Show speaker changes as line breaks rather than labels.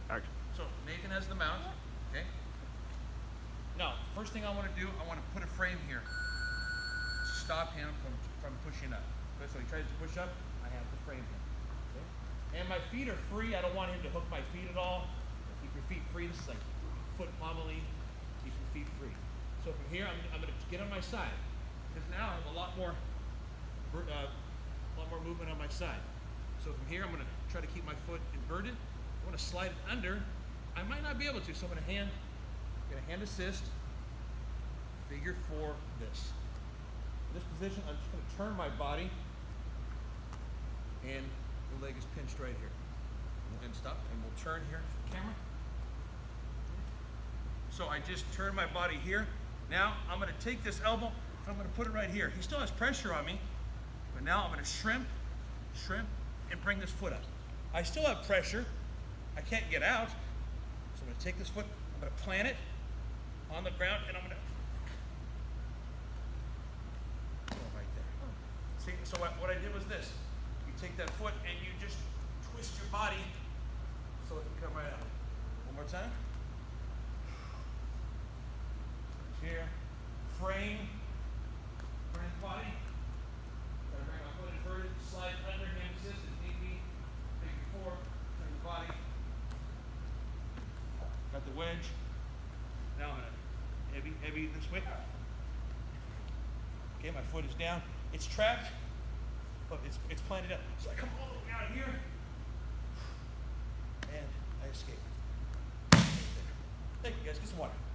Action.
So Nathan has the mount, okay? Now, first thing I want to do, I want to put a frame here to stop him from pushing up. Okay, so he tries to push up, I have to frame him. Okay? And my feet are free. I don't want him to hook my feet at all. Keep your feet free. This is like foot pommeling. Keep your feet free. So from here, I'm going to get on my side because now I have a lot more movement on my side. So from here, I'm going to try to keep my foot inverted. I want to slide it under. I might not be able to, so I'm going to hand assist, figure 4 this. In this position, I'm just going to turn my body, and the leg is pinched right here. And stop, and we'll turn here for the camera. So I just turn my body here. Now I'm going to take this elbow, and I'm going to put it right here. He still has pressure on me, but now I'm going to shrimp, and bring this foot up. I still have pressure. I can't get out. So I'm going to take this foot, I'm going to plant it on the ground, and I'm going to go right there. See, so what I did was this. You take that foot and you just twist your body so it can come right out. One more time. Here, frame, turn the body. Try to bring my foot inverted, slide under, hand assist if need be. Figure 4, turn the body. Got the wedge. Now I'm gonna heavy this way. Okay, my foot is down. It's trapped, but it's planted up. So I come all the way out here, and I escape. Thank you guys. Get some water.